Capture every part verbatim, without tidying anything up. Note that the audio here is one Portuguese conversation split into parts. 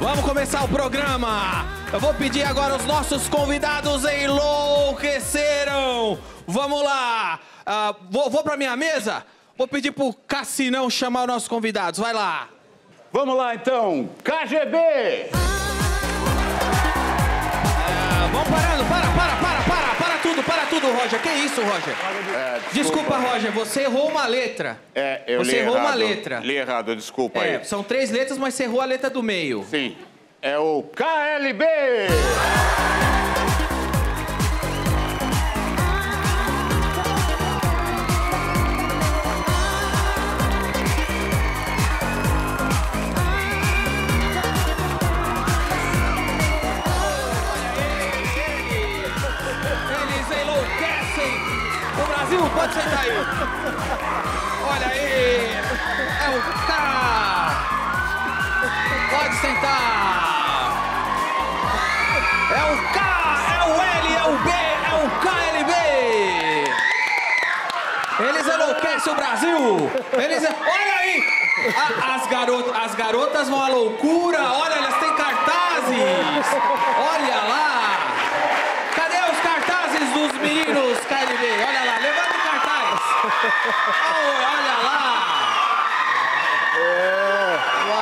Vamos começar o programa. Eu vou pedir agora os nossos convidados enlouqueceram. Vamos lá. Uh, vou, vou pra minha mesa. Vou pedir pro Cassinão chamar os nossos convidados. Vai lá. Vamos lá, então. K G B. Uh, vamos parando. Para, para, para, para. Para tudo, para tudo, Roger. Que isso, Roger? É, desculpa. desculpa, Roger. Você errou uma letra. É, eu Você li errou errado. uma letra. Li errado, desculpa é, aí. São três letras, mas você errou a letra do meio. Sim. É o K L B. Brasil, pode sentar aí. Olha aí. É o K. Pode sentar. É o K, é o L, é o B, é o K L B. Eles enlouquecem o Brasil. Eles... Olha aí. A, as, garot... as garotas vão à loucura. Olha, elas têm cartazes. Olha lá. Cadê os cartazes dos meninos K L B? Olha lá, levanta o cartaz. Oh, olha lá. É.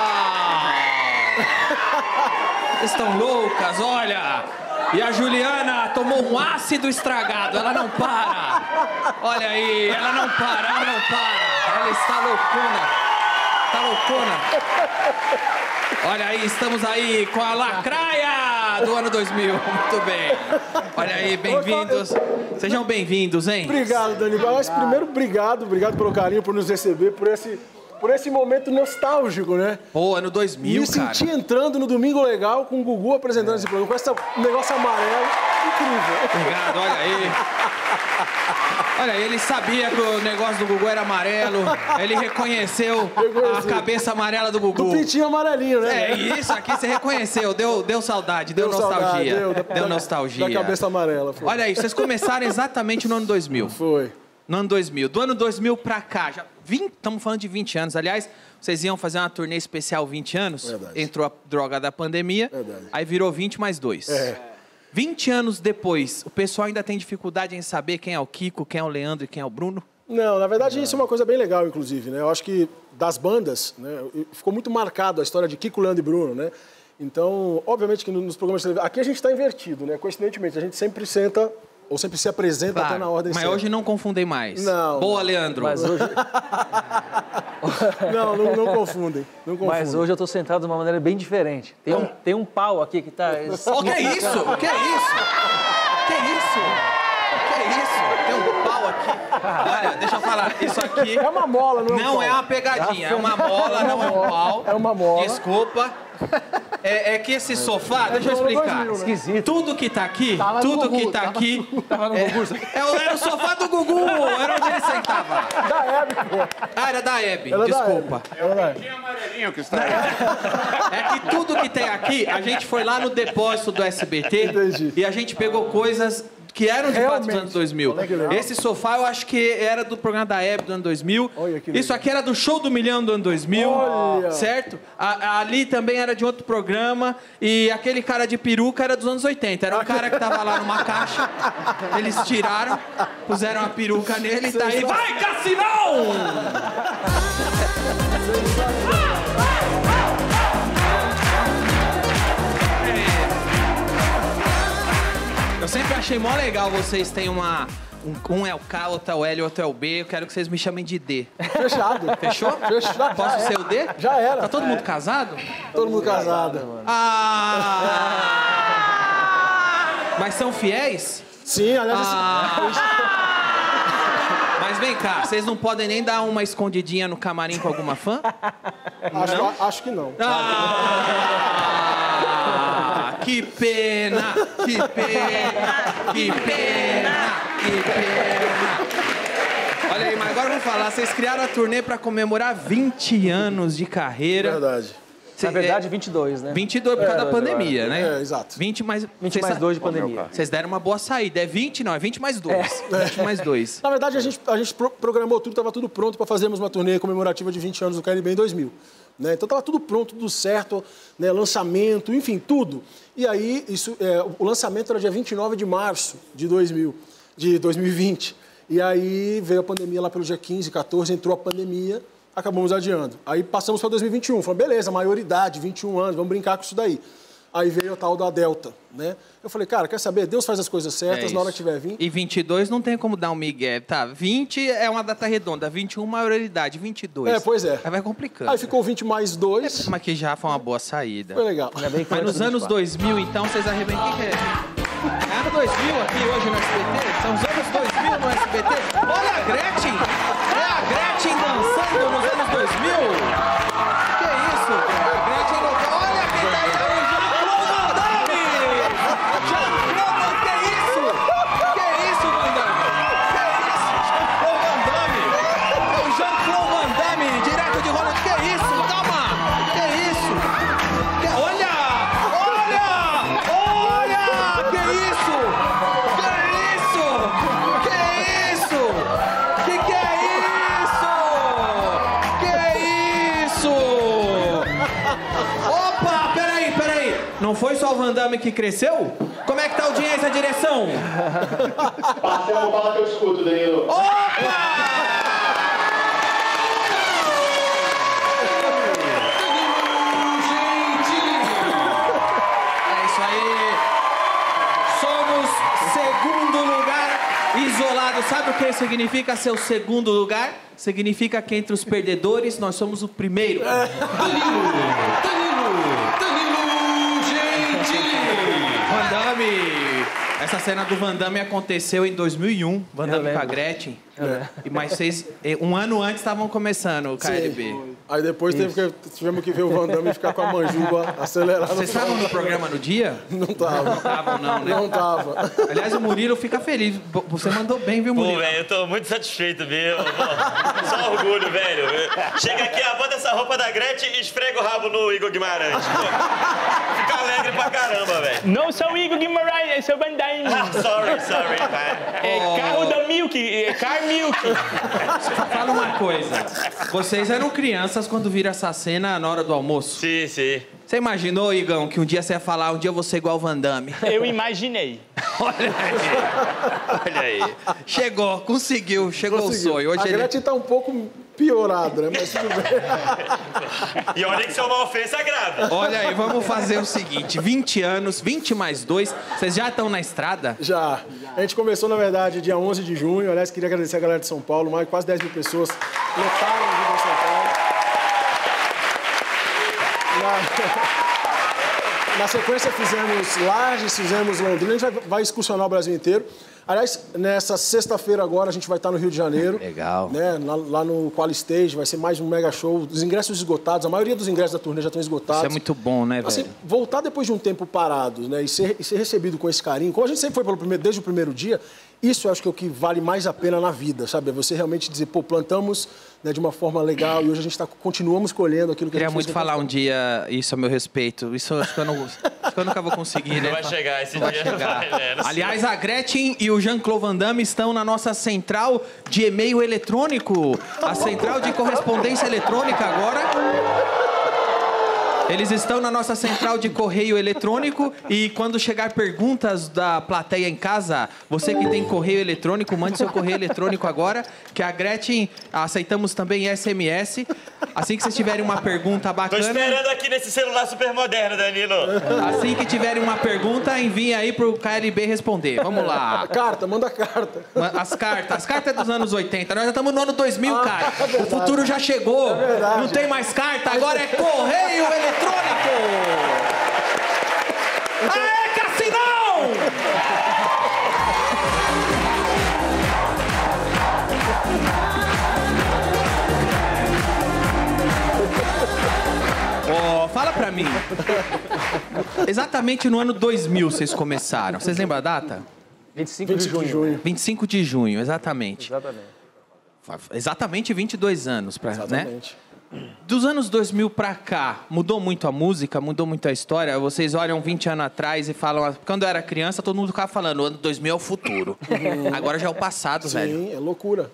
Uau. Estão loucas, olha. E a Juliana tomou um ácido estragado. Ela não para. Olha aí, ela não para, ela não para. Ela está loucona. Está loucona. Olha aí, estamos aí com a lacraia do ano dois mil. Muito bem. Olha aí, bem-vindos. Sejam bem-vindos, hein? Obrigado, Danival. Mas primeiro, obrigado. Obrigado pelo carinho, por nos receber, por esse, por esse momento nostálgico, né? Pô, ano dois mil, Me cara. Me senti entrando no Domingo Legal com o Gugu apresentando é. esse programa, com esse negócio amarelo. Incrível. Obrigado, olha aí. Olha, ele sabia que o negócio do Gugu era amarelo. Ele reconheceu a cabeça amarela do Gugu. Do pintinho amarelinho, né? É isso, aqui você reconheceu. Deu, deu saudade, deu, deu nostalgia. Saudade, deu, deu da, nostalgia. Da cabeça amarela. Foi. Olha aí, vocês começaram exatamente no ano dois mil. Foi. No ano dois mil. Do ano dois mil pra cá, já estamos falando de vinte anos. Aliás, vocês iam fazer uma turnê especial vinte anos. Verdade. Entrou a droga da pandemia. Verdade. Aí virou vinte mais dois. É. vinte anos depois, o pessoal ainda tem dificuldade em saber quem é o Kiko, quem é o Leandro e quem é o Bruno? Não, na verdade isso é uma coisa bem legal, inclusive, né? Eu acho que das bandas, né, ficou muito marcado a história de Kiko, Leandro e Bruno, né? Então, obviamente que nos programas de televisão... Aqui a gente está invertido, né? Coincidentemente, a gente sempre senta... Ou sempre se apresenta claro, até na ordem mas certa. hoje não confundem mais. Não. Boa, Leandro. Mas hoje... não, não, não confundem. Não confundem. Mas hoje eu estou sentado de uma maneira bem diferente. Tem um, tem um pau aqui que está... O que é isso? O que é isso? O que é isso? O que é isso? Tem um pau aqui. Olha, deixa eu falar. Isso aqui... É uma mola, não é um Não pau. é uma pegadinha. É uma mola, não é um pau. É uma mola. Desculpa. É, é que esse sofá, deixa eu explicar. Esquisito. Tudo que tá aqui, tava tudo Gugu, que tá tava, aqui... Tava no é, Gugu. é, era o sofá do Gugu, era onde ele sentava. Da Hebe, pô. Ah, era da Hebe, Era desculpa. Da Hebe. É o pintinho amarelinho que está aí. É que tudo que tem aqui, a gente foi lá no depósito do S B T Entendi. e a gente pegou coisas... que eram de fato dos anos dois mil. Olha, esse sofá eu acho que era do programa da Hebe do ano dois mil. Olha, que isso aqui era do Show do Milhão do ano dois mil. Olha. Certo? A, ali também era de outro programa. E aquele cara de peruca era dos anos oitenta. Era um cara que tava lá numa caixa. Eles tiraram, puseram a peruca nele e tá aí. Vai, Cassinão! Eu sempre achei mó legal vocês têm uma... Um, um é o K, outro é o L, outro é o B. Eu quero que vocês me chamem de D. Fechado. Fechou? Fechado. Posso ser o D? Já era. Tá todo mundo casado? Todo mundo casado. Ah! Mas são fiéis? Sim, aliás... Ah! Mas vem cá, vocês não podem nem dar uma escondidinha no camarim com alguma fã? Acho, não? acho que não. Ah! Que pena! Que pena! Que pena! Que pena! Olha aí, mas agora vamos falar. Vocês criaram a turnê pra comemorar vinte anos de carreira. Verdade. Na verdade, vinte e dois, né? vinte e dois por causa É, da pandemia, né? É, exato. vinte mais... vinte mais dois de pandemia. Vocês deram uma boa saída. É vinte, não, é vinte mais dois. É. vinte mais dois. Na verdade, a gente, a gente pro- programou tudo, estava tudo pronto para fazermos uma turnê comemorativa de vinte anos do K L B em dois mil. né? Então estava tudo pronto, tudo certo, né? Lançamento, enfim, tudo. E aí, isso, é, o lançamento era dia vinte e nove de março de, dois mil, de dois mil e vinte. E aí veio a pandemia lá pelo dia quinze, quatorze, entrou a pandemia, acabamos adiando. Aí passamos para dois mil e vinte e um, falamos, beleza, maioridade, vinte e um anos, vamos brincar com isso daí. Aí veio o tal da Delta, né? Eu falei, cara, quer saber? Deus faz as coisas certas, É na hora isso. que tiver vindo. E vinte e dois não tem como dar um migué, tá? vinte é uma data redonda, vinte e um maioridade, vinte e dois. É, pois é. Aí vai complicando. Aí ficou vinte mais dois, Mas que já foi uma boa saída. foi legal. Ainda bem que foi Mas nos antes do anos vinte e quatro. dois mil, então, vocês arrebentam. O que que é? É ano dois mil aqui hoje no S B T? São os anos dois mil no S B T? Olha a Gretchen! É a Gretchen dançando nos anos dois mil? Que isso? A Gretchen não... Olha quem tá aí! O Jean-Claude Van Damme! Jean-Claude, que isso? Que isso, Van Damme? Que isso? Jean-Claude Van Damme! É o Jean-Claude Van Damme, direto de Hollywood. Que isso? Calma! Que isso? Que... Olha! Olha! Olha! Que isso? Que isso? Que isso? Que que é isso? Que isso? Opa, peraí, peraí. Não foi só o Van Damme que cresceu? Como é que tá a audiência, a direção? Marcelo, fala que eu escuto, Danilo. Opa! É isso aí. Somos segundo lugar isolado. Sabe o que significa ser o segundo lugar? Significa que entre os perdedores nós somos o primeiro. Danilo! Danilo! Danilo Gentili! Van Damme! Essa cena do Van Damme aconteceu em dois mil e um. Van Damme com a Gretchen. E mais vocês, um ano antes, estavam começando o K L B. Aí depois teve que, tivemos que ver o Van Damme ficar com a manjuba acelerada. Vocês estavam no programa no dia? Não tava. Não estavam, não, né? Não tava. Aliás, o Murilo fica feliz. Você mandou bem, viu, Pô, Murilo? velho, eu tô muito satisfeito mesmo. Pô, só orgulho, velho. Chega aqui, bota essa roupa da Gretchen e esfrega o rabo no Igor Guimarães. Pô, fica alegre pra caramba, velho. Não sou o Igor Guimarães, eu sou o Van Damme. Ah, sorry, sorry, pai. É carro da Milk, é Car Milk. Fala uma coisa. Vocês eram crianças quando viram essa cena na hora do almoço? Sim, sim. Você imaginou, Igão, que um dia você ia falar, um dia eu vou ser igual o Van Damme? Eu imaginei. Olha aí. Olha aí. Chegou, conseguiu, chegou Conseguiu. o sonho. Hoje a ele... Gretchen tá um pouco piorada, né? Mas tudo bem. E olha que isso é uma ofensa grave. Olha aí, vamos fazer o seguinte. vinte anos, vinte mais dois. Vocês já estão na estrada? Já. A gente começou, na verdade, dia onze de junho. Aliás, queria agradecer a galera de São Paulo. Mais de quase dez mil pessoas lotaram o Rio de São Paulo. Na... Na sequência, fizemos Lages, fizemos Londrina. A gente vai, vai excursionar o Brasil inteiro. Aliás, nessa sexta-feira agora, a gente vai estar no Rio de Janeiro. Legal. Né? Lá, lá no Quali Stage, vai ser mais um mega show. Os ingressos esgotados, a maioria dos ingressos da turnê já estão esgotados. Isso é muito bom, né, velho? Assim, voltar depois de um tempo parado, né, e ser, e ser recebido com esse carinho, como a gente sempre foi pelo primeiro, desde o primeiro dia, isso eu acho que é o que vale mais a pena na vida, sabe? É você realmente dizer, pô, plantamos, né, de uma forma legal e hoje a gente tá, continuamos colhendo aquilo que Queria a gente muito fez. falar um dia isso a meu respeito. Isso acho que eu, não, acho que eu nunca vou conseguir, né? Não vai chegar esse Não dia. vai chegar. Vai, né? Não sei. Aliás, a Gretchen e o Jean-Claude Van Damme estão na nossa central de e-mail eletrônico. A central de correspondência eletrônica agora. Eles estão na nossa central de correio eletrônico e quando chegar perguntas da plateia em casa, você que tem correio eletrônico, mande seu correio eletrônico agora, que a Gretchen, aceitamos também S M S. Assim que vocês tiverem uma pergunta Tô bacana, esperando aqui nesse celular super moderno, Danilo. assim que tiverem uma pergunta, enviem aí pro K L B responder. Vamos lá. Carta, manda carta. As cartas, as cartas é dos anos oitenta. Nós já estamos no ano dois mil, Ah, cara. é verdade. O futuro já chegou. É verdade. Não tem mais carta, agora é correio eletrônico. Aê, Cassinão! Oh, fala pra mim. Exatamente no ano dois mil vocês começaram. Vocês lembram a data? vinte e cinco de vinte e cinco junho. de junho. vinte e cinco de junho, exatamente. Exatamente. Exatamente vinte e dois anos, pra, né? Exatamente. Dos anos dois mil pra cá, mudou muito a música, mudou muito a história? Vocês olham vinte anos atrás e falam... Quando eu era criança, todo mundo ficava falando, o ano dois mil é o futuro. Agora já é o passado, velho. Sim, é loucura.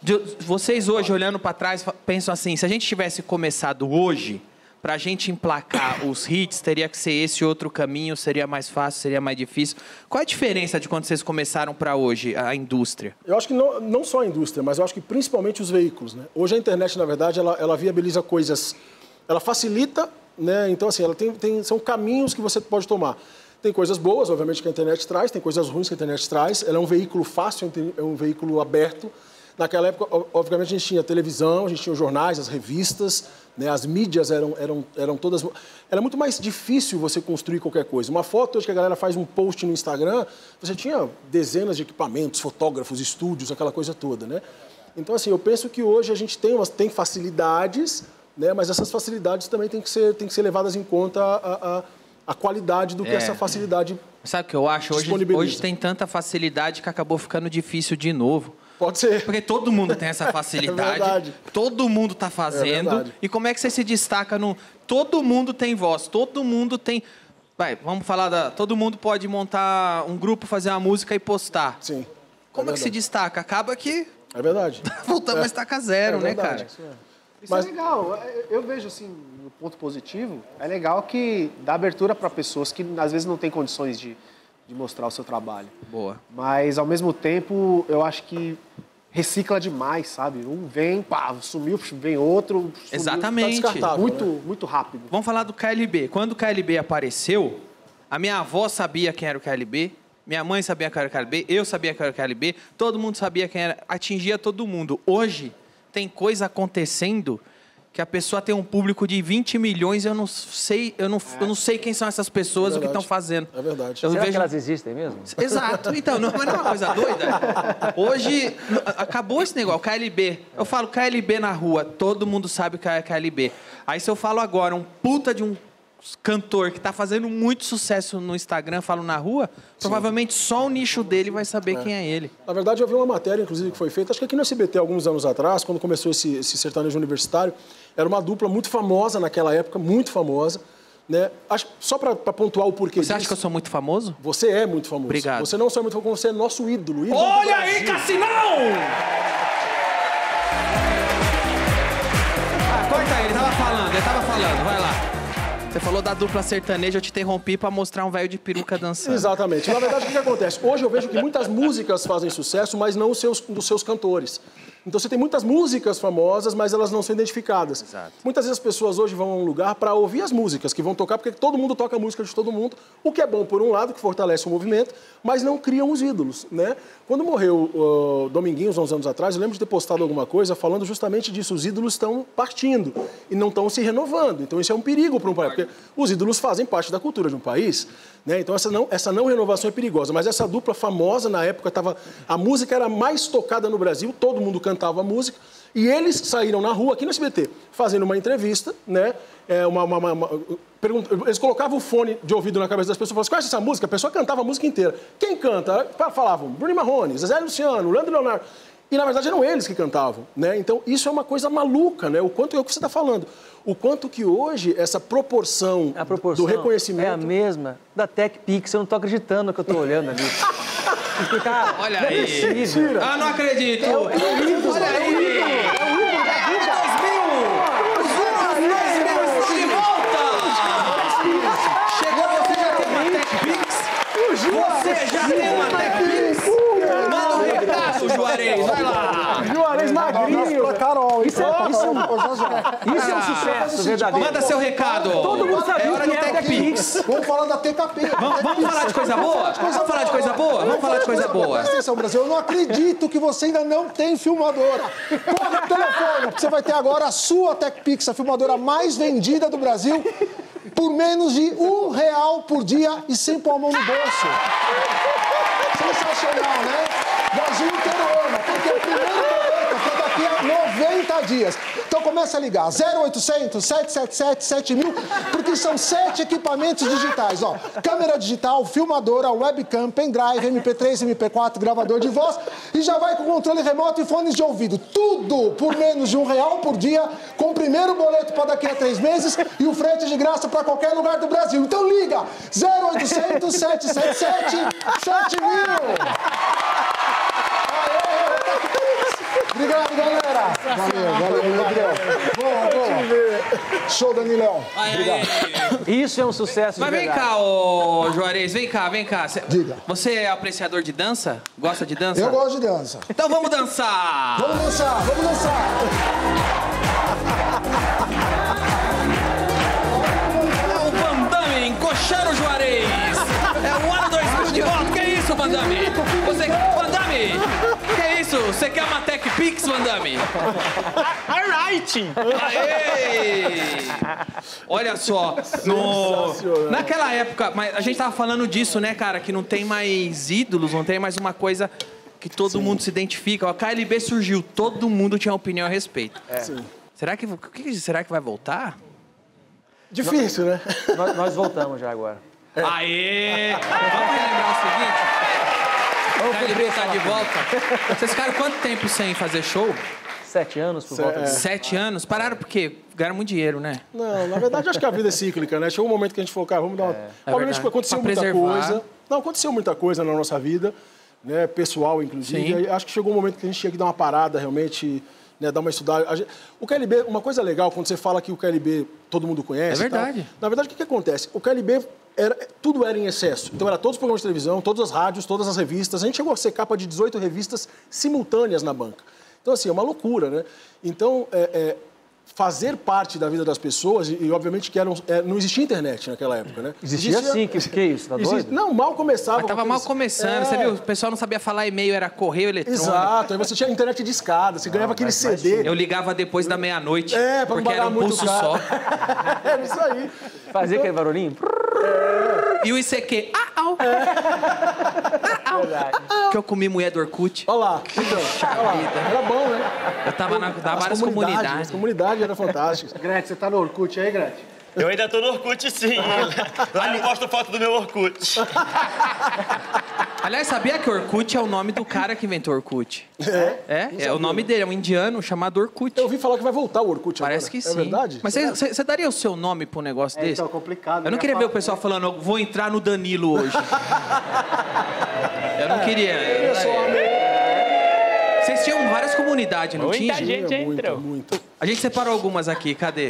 de- vocês hoje, olhando para trás, fa- pensam assim, se a gente tivesse começado hoje, pra gente emplacar os hits, teria que ser esse outro caminho, seria mais fácil, seria mais difícil. Qual é a diferença de quando vocês começaram para hoje, a indústria? Eu acho que não, não só a indústria, mas eu acho que principalmente os veículos, né? Hoje a internet, na verdade, ela, ela viabiliza coisas, ela facilita, né? Então, assim, ela tem, tem, são caminhos que você pode tomar. Tem coisas boas, obviamente, que a internet traz, tem coisas ruins que a internet traz. Ela é um veículo fácil, é um veículo aberto. Naquela época, obviamente, a gente tinha televisão, a gente tinha os jornais, as revistas, né? As mídias eram, eram, eram todas... Era muito mais difícil você construir qualquer coisa. Uma foto, hoje que a galera faz um post no Instagram, você tinha dezenas de equipamentos, fotógrafos, estúdios, aquela coisa toda, né? Então, assim, eu penso que hoje a gente tem, umas, tem facilidades, né? Mas essas facilidades também têm que ser, têm que ser levadas em conta a, a, a qualidade do que É. essa facilidade Sabe o que eu acho? Hoje, disponibiliza. hoje tem tanta facilidade que acabou ficando difícil de novo. Pode ser. Porque todo mundo tem essa facilidade. É verdade. Todo mundo tá É fazendo. verdade. E como é que você se destaca no... Todo mundo tem voz, todo mundo tem... Vai, vamos falar da... Todo mundo pode montar um grupo, fazer uma música e postar. Sim. Como é, que se verdade. destaca? Acaba que É verdade. voltamos É. a estaca zero, É né, verdade. cara? Isso Mas- é legal. Eu vejo, assim, no ponto positivo, é legal que dá abertura para pessoas que, às vezes, não têm condições de, de mostrar o seu trabalho. Boa. Mas, ao mesmo tempo, eu acho que recicla demais, sabe? Um vem, pá, sumiu, vem outro, sumiu. Exatamente. Tá descartável. Muito, muito rápido. Vamos falar do K L B. Quando o K L B apareceu, a minha avó sabia quem era o K L B, minha mãe sabia quem era o K L B, eu sabia quem era o K L B, todo mundo sabia quem era, atingia todo mundo. Hoje, tem coisa acontecendo que a pessoa tem um público de vinte milhões e eu não sei, eu não, eu não sei quem são essas pessoas, É o que estão verdade. fazendo. É verdade. Eu Será vejo... que elas existem mesmo? Exato. Então, não, mas não é uma coisa doida? Hoje, n- acabou esse negócio, K L B. Eu falo K L B na rua, todo mundo sabe o que é K L B. Aí se eu falo agora, um puta de um cantor que tá fazendo muito sucesso no Instagram, falo na rua, provavelmente só o nicho dele vai saber quem é ele. Na verdade, eu vi uma matéria, inclusive, que foi feita, acho que aqui no S B T, alguns anos atrás, quando começou esse, esse sertanejo universitário, era uma dupla muito famosa naquela época, muito famosa, né? Acho, só para pontuar o porquê Você acha disso, que eu sou muito famoso? Você é muito famoso. Obrigado. Você não só é muito famoso, você é nosso ídolo. ídolo do Olha aí, Brasil. Cassinão! Ah, corta ele, tava falando, ele tava falando, vai lá. Você falou da dupla sertaneja, eu te interrompi pra mostrar um velho de peruca dançando. Exatamente. Na verdade, o que que acontece? Hoje eu vejo que muitas músicas fazem sucesso, mas não os seus, dos seus cantores. Então você tem muitas músicas famosas, mas elas não são identificadas. Exato. Muitas vezes as pessoas hoje vão a um lugar para ouvir as músicas que vão tocar, porque todo mundo toca a música de todo mundo, o que é bom por um lado, que fortalece o movimento, mas não criam os ídolos, né? Quando morreu o Dominguinhos, uns anos atrás, eu lembro de ter postado alguma coisa falando justamente disso. Os ídolos estão partindo e não estão se renovando. Então isso é um perigo para um país, porque os ídolos fazem parte da cultura de um país, né? Então essa não, essa não renovação é perigosa. Mas essa dupla famosa, na época, tava, a música era mais tocada no Brasil, todo mundo cantava a música, e eles saíram na rua, aqui no S B T, fazendo uma entrevista, né? É, uma, uma, uma, uma, pergunta, eles colocavam o fone de ouvido na cabeça das pessoas e falavam, conhece essa música? A pessoa cantava a música inteira. Quem canta? Falavam Bruno Marrone, Zezé Luciano, Leandro Leonardo. E, na verdade, eram eles que cantavam, né? Então, isso é uma coisa maluca, né? O quanto é o que você está falando. O quanto que hoje essa proporção, A proporção do reconhecimento... é a mesma da TechPix. Eu não tô acreditando no que eu tô olhando ali. Cara, Olha não é aí. possível. Ah, não acredito. É o ídolo, Olha é o aí. ídolo, é o ídolo da vida. dois mil! Os anos dois mil estão de volta! Chegou, você já tem uma TechPix? Você já tem uma TechPix? Manda um recado, Juarez, vai lá! Juarez magrinho. Pra Carol, Isso é, isso, isso é um sucesso verdadeiro. Manda seu recado. Todo mundo sabia É hora que do era TechPix. Vamos falar da T K P. Vamos, vamos falar de coisa boa? Vamos falar de coisa boa? Vamos falar de coisa boa. Presta atenção, Brasil. Eu não acredito que você ainda não tem filmadora. Corre o telefone, porque você vai ter agora a sua TechPix, a filmadora mais vendida do Brasil, por menos de um real por dia e sem pôr a mão no bolso. Sensacional, né? Brasil inteiro ama, porque o primeiro boleto foi daqui a noventa dias. Então começa a ligar, zero oitocentos, sete sete sete, sete mil, porque são sete equipamentos digitais, ó. Câmera digital, filmadora, webcam, pendrive, M P três, M P quatro, gravador de voz e já vai com controle remoto e fones de ouvido. Tudo por menos de um real por dia, com o primeiro boleto para daqui a três meses e o frete de graça para qualquer lugar do Brasil. Então liga, zero oitocentos, sete sete sete, sete mil. Obrigado, galera. Valeu, valeu, Gabriel. Boa, boa. Show, Danilão. Obrigado. Isso é um sucesso Mas de vem verdade. cá, ô Juarez, vem cá, vem cá. Cê- Diga. Você é apreciador de dança? Gosta de dança? Eu gosto de dança. Então vamos dançar! Vamos dançar, vamos dançar. É o Van Damme encoxando o Juarez! É o ano dois mil de volta! Que isso, Van Damme? Você... Van Damme! Que isso? Você quer uma Tech Pix, Van Damme? Alright! Aê! Olha só, no... naquela época, mas a gente tava falando disso, né, cara? Que não tem mais ídolos, não tem mais uma coisa que todo Sim. mundo se identifica. A K L B surgiu, todo mundo tinha opinião a respeito. É. Sim. Será que, o que será que vai voltar? Difícil, né? Nós, nós voltamos já agora. É. Aê! Vamos relembrar o seguinte? O K L B tá de volta. Vocês ficaram quanto tempo sem fazer show? Sete anos por volta É. Sete anos? Pararam por quê? Ganharam muito dinheiro, né? Não, na verdade, acho que a vida é cíclica, né? Chegou um momento que a gente falou, cara, vamos dar uma... É Obviamente, verdade. aconteceu Pra muita preservar. coisa. Não, aconteceu muita coisa na nossa vida, né? Pessoal, inclusive. Sim. Aí acho que chegou um momento que a gente tinha que dar uma parada, realmente, né? Dar uma estudada. A gente- O K L B, uma coisa legal, quando você fala que o K L B todo mundo conhece... É e tal, verdade. na verdade, o que, que acontece? O K L B, era, tudo era em excesso. Então, era todos os programas de televisão, todas as rádios, todas as revistas. A gente chegou a ser capa de dezoito revistas simultâneas na banca. Então, assim, é uma loucura, né? Então, é, é, fazer parte da vida das pessoas, e, e obviamente que eram, é, não existia internet naquela época, né? Existia sim, que, que isso, tá Existe- doido? Não, mal começava. Mas tava com mal aqueles- começando, É, você viu? O pessoal não sabia falar e-mail, era correio eletrônico. Exato, aí você tinha internet de escada, você ganhava aquele C D. Eu ligava depois da meia-noite, É, pra não porque era pagar um muito pulso caro. só. Era isso aí. Fazia aquele barulhinho? E o I C Q, ah, au. Verdade. Que eu comi mulher do Orkut. Olha lá, então, olha lá, vida. era bom, né? Eu tava na, na As várias As comunidades. comunidades eram fantásticas. Gretchen, você tá no Orkut aí, Gretchen? Eu ainda tô no Orkut, sim. Lá eu posto foto do meu Orkut. Aliás, sabia que Orkut é o nome do cara que inventou Orkut? É? É, é o nome dele, é um indiano chamado Orkut. Eu ouvi falar que vai voltar o Orkut Parece agora. que sim. É verdade? Mas você você daria o seu nome pra um negócio É, desse? então, complicado. Eu não né? queria ver o pessoal falando, eu vou entrar no Danilo hoje. Eu não queria. eu não daria. Vocês tinham várias comunidades, não Muita tinha? gente Tinha entrou. muito, muito. A gente separou algumas aqui, cadê?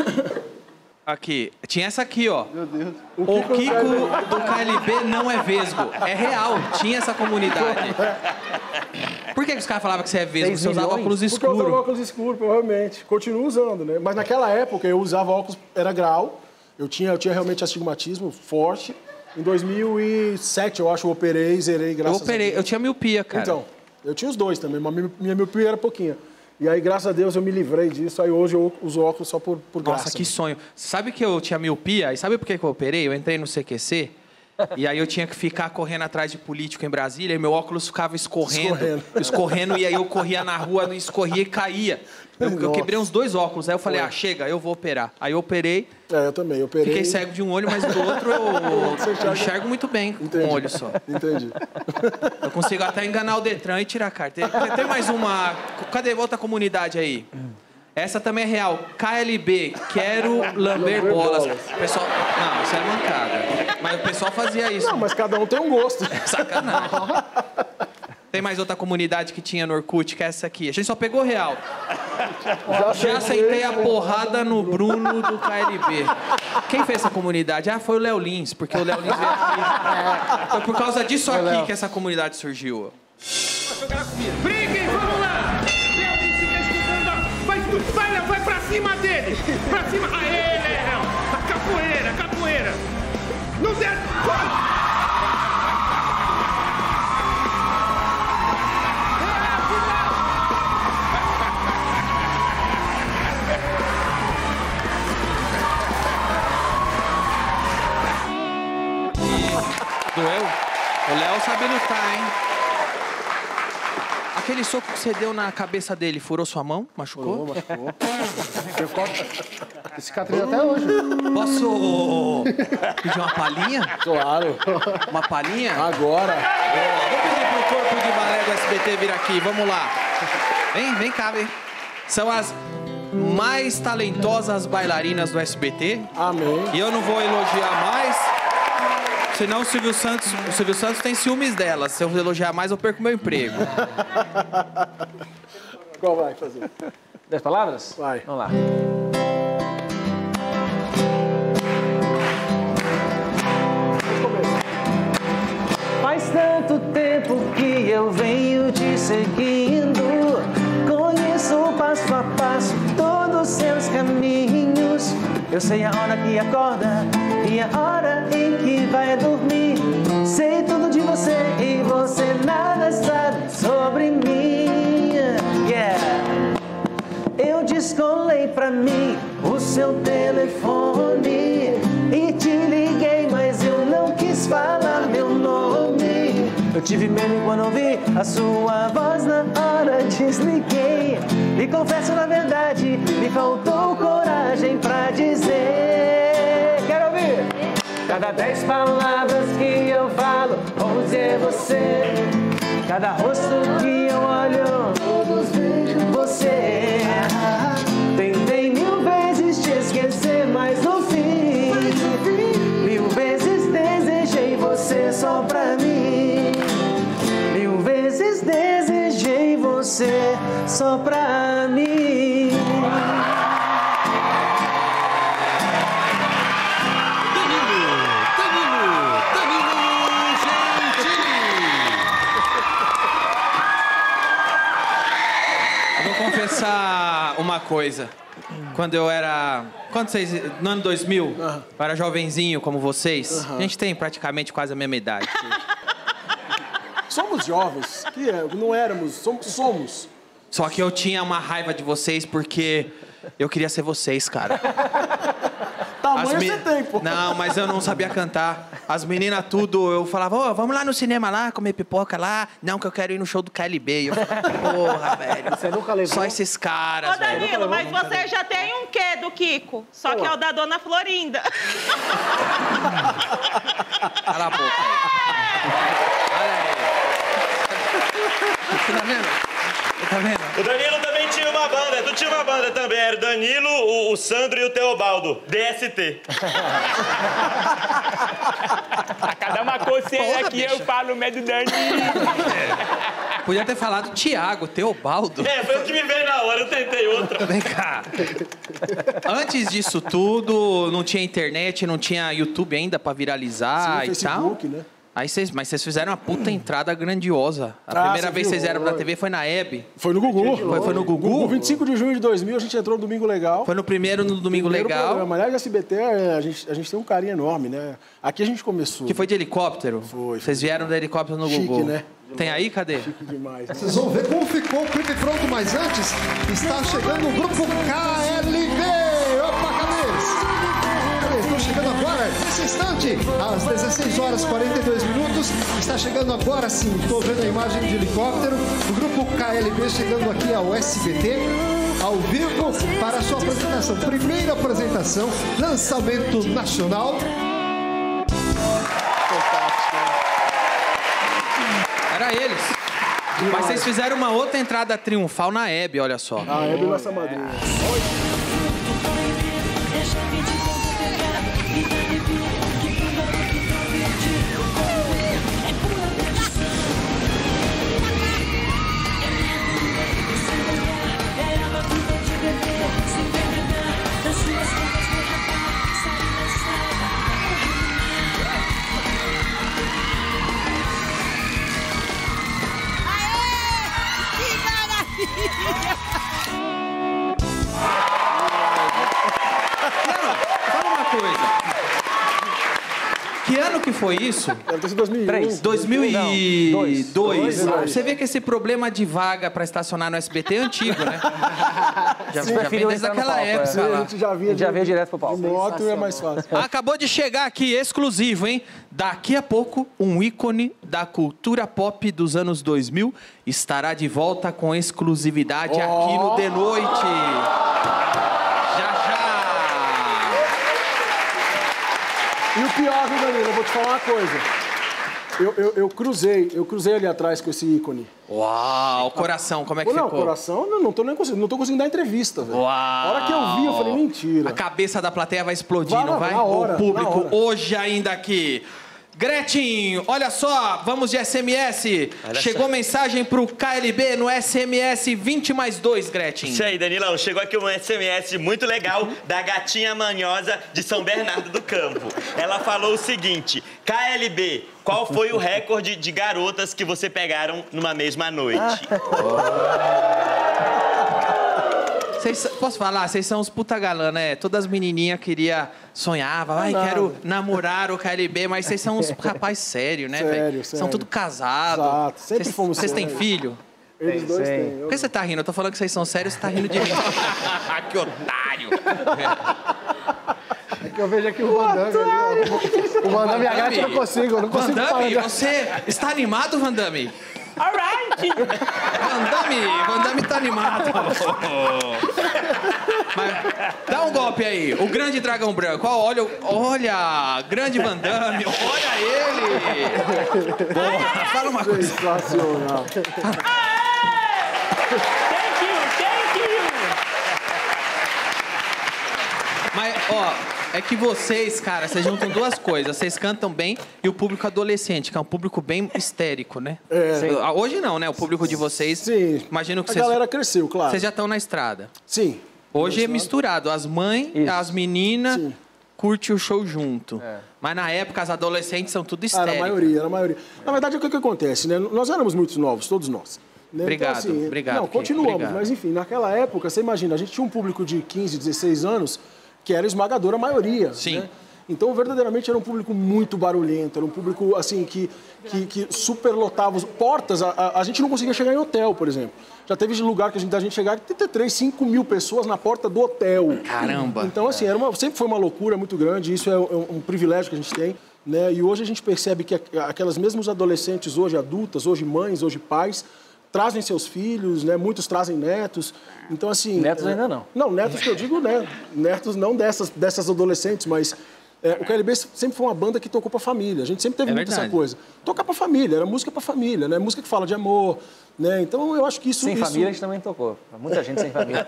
Aqui. Tinha essa aqui, ó. Meu Deus. O Kiko do K L B não é vesgo. É real, tinha essa comunidade. Por que, que os caras falavam que você é vesgo? Seis Você usava milhões? óculos Porque eu usava escuros. óculos escuros, provavelmente. Continuo usando, né? Mas naquela época eu usava óculos, era grau. Eu tinha, eu tinha realmente astigmatismo forte. Em dois mil e sete, eu acho, eu operei, zerei, Eu graças operei, a eu Deus. tinha miopia, cara. Então, eu tinha os dois também, mas minha, minha miopia era pouquinha. E aí, graças a Deus, eu me livrei disso. Aí hoje eu uso óculos só por, por graça. Nossa, que sonho. Sabe que eu tinha miopia? E sabe por que que eu operei? Eu entrei no C Q C e aí eu tinha que ficar correndo atrás de político em Brasília e meu óculos ficava escorrendo, Escorrendo. escorrendo, e aí eu corria na rua, escorria e caía. Eu, eu Nossa. quebrei uns dois óculos, aí eu falei, ah, chega, eu vou operar. Aí eu operei, É, eu também. Eu operei. fiquei cego de um olho, mas do outro eu, eu enxergo muito bem com Entendi. um olho só. Entendi. Eu consigo até enganar o Detran e tirar a carteira. Tem, tem mais uma... Cadê outra comunidade aí? Essa também é real. K L B, quero lamber bolas. O pessoal... Não, isso é mancada. Mas o pessoal fazia isso. Não, mas cada um tem um gosto. Sacanagem. Tem mais outra comunidade que tinha no Orkut, que é essa aqui. A gente só pegou real. Já sentei a porrada no Bruno do K L B. Quem fez essa comunidade? Ah, foi o Léo Lins, porque o Léo Lins veio aqui. Foi por causa disso aqui que essa comunidade surgiu. Briguem, vamos lá! Léo, fica escutando. Vai, vai, Léo, vai pra cima dele! Pra cima! Aê, Léo! A capoeira, a capoeira! Não der... Doeu? O Léo sabe lutar, hein? Aquele soco que você deu na cabeça dele, furou sua mão? Machucou? Machucou. Eu corto... Cicatriz até hoje. Posso pedir uma palhinha? Claro. Uma palhinha? Agora. Vou pedir pro corpo de balé do S B T vir aqui, vamos lá. Vem, vem cá, vem. São as mais talentosas bailarinas do S B T. Amém. E eu não vou elogiar mais, senão o Silvio Santos, o Silvio Santos tem ciúmes delas. Se eu elogiar mais, eu perco meu emprego. Qual vai fazer? Dez palavras? Vai. Vamos lá. Faz tanto tempo que eu venho te seguindo, conheço passo a passo todos os seus caminhos. Eu sei a hora que acorda e a hora em que vai dormir. Sei tudo de você e você nada sabe sobre mim. Yeah. Eu descolei pra mim o seu telefone e te liguei, mas eu não quis falar meu nome. Eu tive medo quando ouvi a sua voz na hora, desliguei. E confesso na verdade, me faltou coragem pra dizer. Quero ouvir! Cada dez palavras que eu falo, onze é você. Cada rosto que eu olho, todos vejo você. Tentei mil vezes te esquecer, mas no fim, mil vezes desejei você só pra mim. Mil vezes desejei você só pra mim. Confessar uma coisa. Quando eu era... Quando vocês... No ano dois mil, uhum. eu era jovenzinho como vocês. Uhum. A gente tem praticamente quase a mesma idade. Somos jovens. Que é, não éramos, somos, somos. Só que eu tinha uma raiva de vocês porque eu queria ser vocês, cara. Tamanho me... você tem, pô. Não, mas eu não sabia cantar. As meninas tudo, eu falava, ô, oh, vamos lá no cinema lá, comer pipoca lá. Não, que eu quero ir no show do K L B. E eu falava, porra, velho. Você nunca levou? Só esses caras, Ô, Danilo, velho. mas você já tem um quê do Kiko? Só Pô. que é o da Dona Florinda. Cala a boca aí. Olha aí. Tá vendo? Tá vendo? O Danilo também tinha uma banda. Tu tinha uma banda também. Era o Danilo, o, o Sandro e o Teobaldo. D S T. A cada uma coceira Porra, aqui bicha. eu falo medo do Danilo. É. Podia ter falado Tiago, Teobaldo. É, foi o que me veio na hora. Eu tentei outra. Vem cá. Antes disso tudo, não tinha internet, não tinha YouTube ainda pra viralizar Sim, e Facebook, tal. Né? Aí cês, mas vocês fizeram uma puta entrada grandiosa. A Ah, primeira vez que viu? vocês eram pra T V foi na Hebe. Foi no Gugu. Foi, foi no Gugu? Gugu, vinte e cinco de junho de dois mil, a gente entrou no Domingo Legal. Foi no primeiro no Domingo Primeiro Legal. Programa. Aliás, a S B T, a gente, a gente tem um carinho enorme, né? Aqui a gente começou. Que foi de helicóptero? Foi. Vocês vieram de helicóptero no Chique, Gugu. né? Tem aí? Cadê? Chique demais. Vocês vão ver como ficou o clipe pronto, mas antes está chegando o grupo K L B. Opa, cadê? Estou chegando agora, nesse instante, às dezesseis horas e quarenta e dois minutos. Está chegando agora sim, estou vendo a imagem de helicóptero. O grupo K L B chegando aqui ao S B T, ao vivo, para a sua apresentação. Primeira apresentação, lançamento nacional. Era eles. Mas vocês fizeram uma outra entrada triunfal na Hebe, olha só. A Hebe, nossa madrinha. Fala uma coisa. Que ano que foi isso? dois mil e um. dois mil e dois. Dois. Você vê que esse problema de vaga pra estacionar no S B T é antigo, né? Já, Sim, já vem desde aquela época. Sim, a lá. gente já via, A gente já veio direto pro palco. de moto e é mais fácil. Acabou de chegar aqui, exclusivo, hein? Daqui a pouco, um ícone da cultura pop dos anos dois mil estará de volta com exclusividade aqui no De Noite. Já, já! E o pior, viu, Danilo? Eu vou te falar uma coisa. Eu, eu, eu cruzei, eu cruzei ali atrás com esse ícone. Uau, coração, como é que Pô, não, ficou? coração, não, não tô nem conseguindo, não tô conseguindo dar entrevista, velho. Uau! A hora que eu vi, eu falei, mentira. A cabeça da plateia vai explodir, Vai, não vai? na hora, O público na hora. hoje ainda aqui. Gretchen, olha só, vamos de S M S. Olha Chegou só. mensagem pro K L B no S M S vinte mais dois, Gretchen. Isso aí, Danilão. Chegou aqui um S M S muito legal da gatinha manhosa de São Bernardo do Campo. Ela falou o seguinte: K L B, qual foi o recorde de garotas que você pegaram numa mesma noite? Cês, posso falar? Vocês são os puta galã, né? Todas as menininhas queria, sonhava, ai, quero namorar o K L B, mas vocês são uns rapazes sérios, né, velho? Sério, São sério. tudo casados. Exato, sempre fomos Vocês têm sérios. filho? Eles dois têm. Por que você tá rindo? Eu tô falando que vocês são sérios, você tá rindo de mim. Que otário! É que eu vejo aqui o Van Damme ali, ó. O Van Damme e a Gretchen eu não consigo, eu não consigo Van falar. Damme, de- você está animado, Van Damme? Alright! Van Damme, Van Damme tá animado. Mas dá um golpe aí. O grande dragão branco. Ó, olha, olha, grande Van Damme. Olha ele. Boa, fala uma coisa. Sensacional. Thank you, thank you! Mas, ó, é que vocês, cara, vocês juntam duas coisas. Vocês cantam bem e o público adolescente, que é um público bem histérico, né? É. Hoje não, né? O público de vocês... Sim. Imagino que A vocês... galera cresceu, claro. Vocês já estão na estrada. Sim. Hoje é Estrada. misturado. As mães, as meninas, Sim. curte o show junto. Mas na época, as adolescentes são tudo Ah, histéricas. era a maioria, era a maioria. Na verdade, o que, que acontece, né? Nós éramos muito novos, todos nós. Né? Obrigado, obrigado, Não, Kiko, continuamos, obrigado. mas enfim, naquela época, você imagina, a gente tinha um público de quinze, dezesseis anos que era a esmagadora maioria. Sim. Né? Então, verdadeiramente, era um público muito barulhento, era um público, assim, que, que, que superlotava os portas. A, a, a gente não conseguia chegar em hotel, por exemplo. Já teve lugar que a gente, da gente chegar, trinta e três, cinco mil pessoas na porta do hotel. Caramba! Então, assim, era uma, sempre foi uma loucura muito grande, isso é um, um privilégio que a gente tem. Né? E hoje a gente percebe que aquelas mesmos adolescentes, hoje adultas, hoje mães, hoje pais, trazem seus filhos, né? Muitos trazem netos. Então, assim... Netos é, ainda não. Não, netos que eu digo, né? Netos não dessas, dessas adolescentes, mas... É, o K L B sempre foi uma banda que tocou pra família. A gente sempre teve É muito verdade. essa coisa. Tocar pra família, era música pra família, né? Música que fala de amor, né? Então, eu acho que isso... Sem isso... família a gente também tocou. Muita gente sem família.